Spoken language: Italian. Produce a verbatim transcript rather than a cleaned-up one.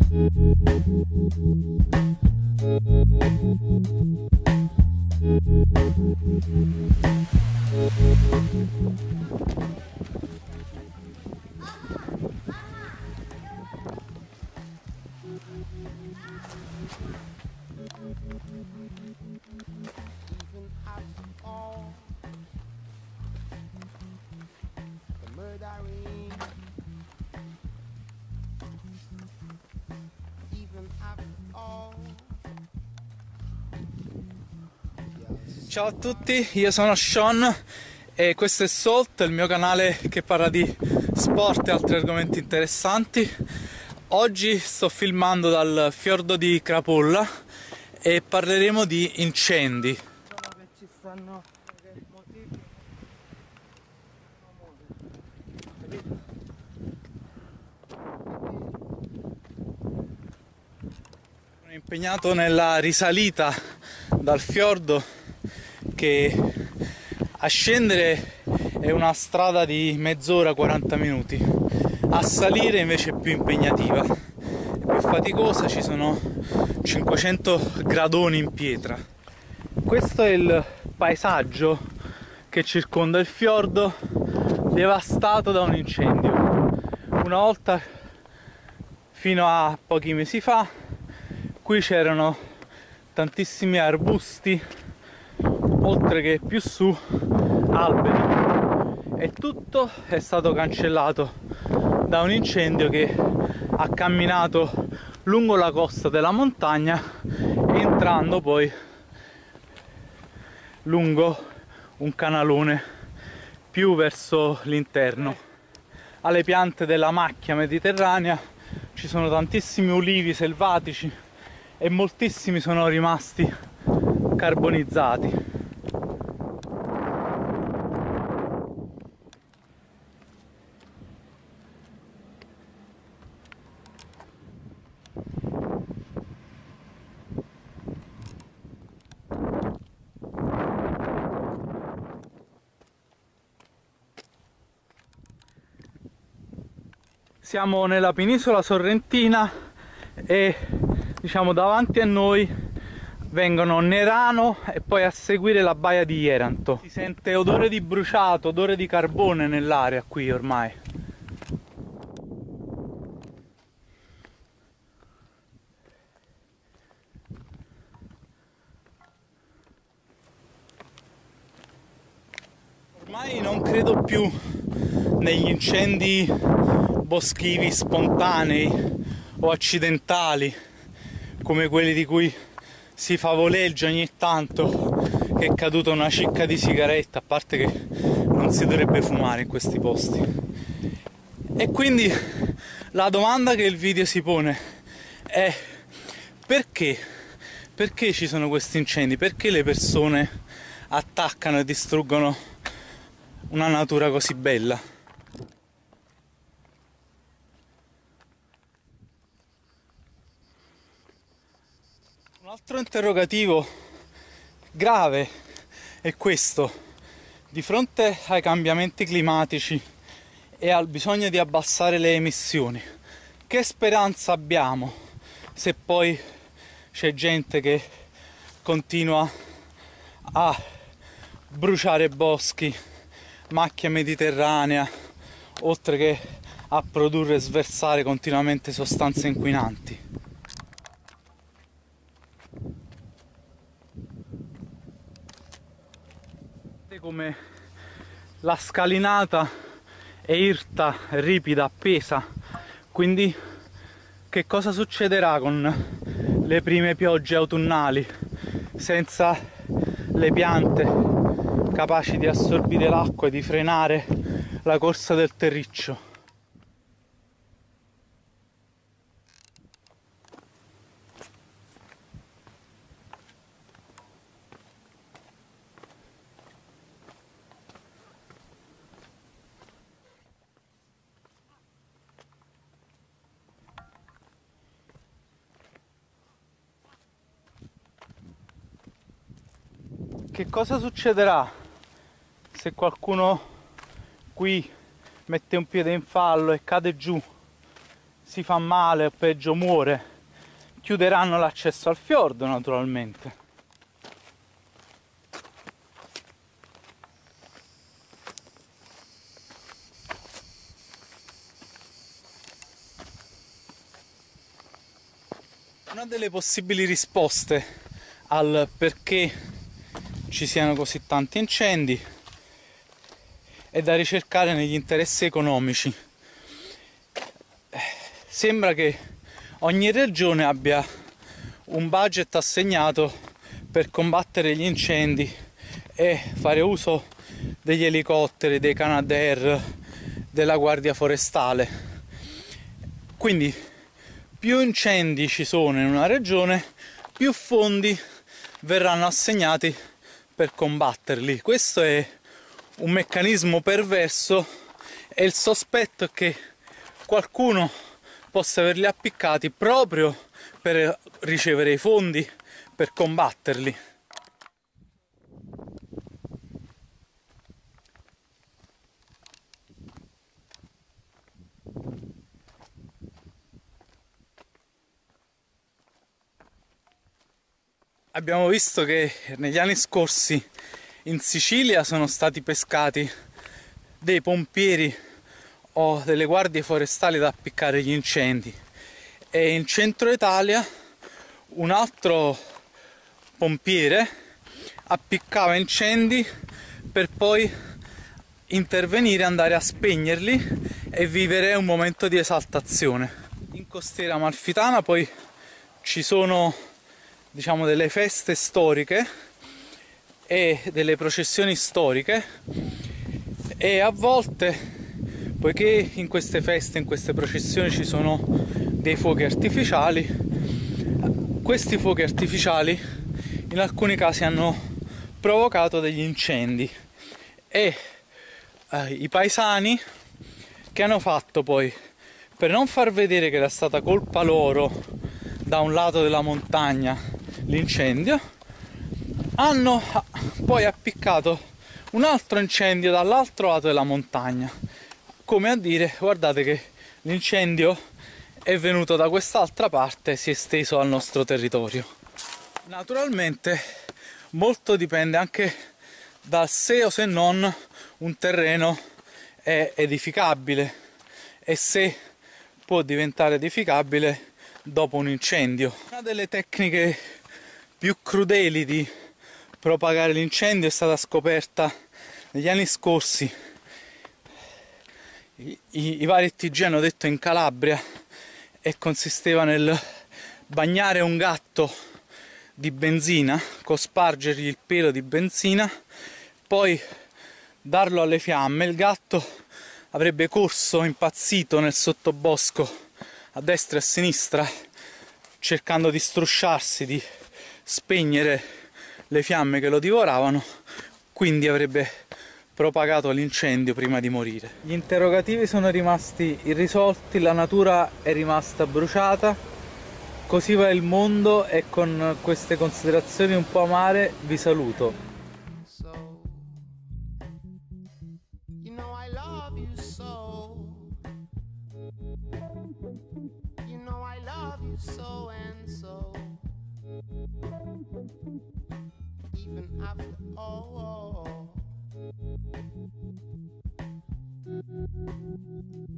Ciao a tutti, io sono Sean e questo è Salt, il mio canale che parla di sport e altri argomenti interessanti. Oggi sto filmando dal fiordo di Crapulla e parleremo di incendi. Ci stanno motivi. Sono impegnato nella risalita dal fiordo, che a scendere è una strada di mezz'ora, quaranta minuti, a salire invece è più impegnativa, è più faticosa, ci sono cinquecento gradoni in pietra. Questo è il paesaggio che circonda il fiordo, devastato da un incendio. Una volta, fino a pochi mesi fa, qui c'erano tantissimi arbusti, oltre che più su alberi, e tutto è stato cancellato da un incendio che ha camminato lungo la costa della montagna, entrando poi lungo un canalone più verso l'interno. Alle piante della macchia mediterranea ci sono tantissimi ulivi selvatici e moltissimi sono rimasti carbonizzati. Siamo nella penisola sorrentina e, diciamo, davanti a noi vengono Nerano e poi a seguire la baia di Ieranto. Si sente odore di bruciato, odore di carbone nell'aria qui ormai. Ormai non credo più negli incendi boschivi spontanei o accidentali come quelli di cui si favoleggia ogni tanto, che è caduta una cicca di sigaretta, a parte che non si dovrebbe fumare in questi posti. E quindi la domanda che il video si pone è: perché? Perché ci sono questi incendi? Perché le persone attaccano e distruggono una natura così bella? Un altro interrogativo grave è questo: di fronte ai cambiamenti climatici e al bisogno di abbassare le emissioni, che speranza abbiamo se poi c'è gente che continua a bruciare boschi, macchia mediterranea, oltre che a produrre e sversare continuamente sostanze inquinanti? Come la scalinata è irta, ripida, appesa, quindi che cosa succederà con le prime piogge autunnali senza le piante capaci di assorbire l'acqua e di frenare la corsa del terriccio? Che cosa succederà se qualcuno qui mette un piede in fallo e cade giù, si fa male o peggio muore, chiuderanno l'accesso al fiordo naturalmente. Una delle possibili risposte al perché ci siano così tanti incendi è da ricercare negli interessi economici. Sembra che ogni regione abbia un budget assegnato per combattere gli incendi e fare uso degli elicotteri, dei Canadair, della Guardia Forestale. Quindi più incendi ci sono in una regione, più fondi verranno assegnati per combatterli. Questo è un meccanismo perverso e il sospetto è che qualcuno possa averli appiccati proprio per ricevere i fondi per combatterli. Abbiamo visto che negli anni scorsi in Sicilia sono stati pescati dei pompieri o delle guardie forestali da appiccare gli incendi, e in centro Italia un altro pompiere appiccava incendi per poi intervenire, andare a spegnerli e vivere un momento di esaltazione. In Costiera Amalfitana poi ci sono, diciamo, delle feste storiche e delle processioni storiche, e a volte, poiché in queste feste, in queste processioni ci sono dei fuochi artificiali, questi fuochi artificiali in alcuni casi hanno provocato degli incendi, e eh, i paesani che hanno fatto poi, per non far vedere che era stata colpa loro da un lato della montagna l'incendio, hanno poi appiccato un altro incendio dall'altro lato della montagna, come a dire: guardate che l'incendio è venuto da quest'altra parte e si è esteso al nostro territorio. Naturalmente molto dipende anche da se o se non un terreno è edificabile e se può diventare edificabile dopo un incendio. Una delle tecniche più crudeli di propagare l'incendio è stata scoperta negli anni scorsi. I, i, i vari T G hanno detto in Calabria, e consisteva nel bagnare un gatto di benzina, cospargergli il pelo di benzina, poi darlo alle fiamme. Il gatto avrebbe corso impazzito nel sottobosco a destra e a sinistra cercando di strusciarsi, di spegnere le fiamme che lo divoravano, quindi avrebbe propagato l'incendio prima di morire. Gli interrogativi sono rimasti irrisolti, la natura è rimasta bruciata, così va il mondo, e con queste considerazioni un po' amare vi saluto. Even after all.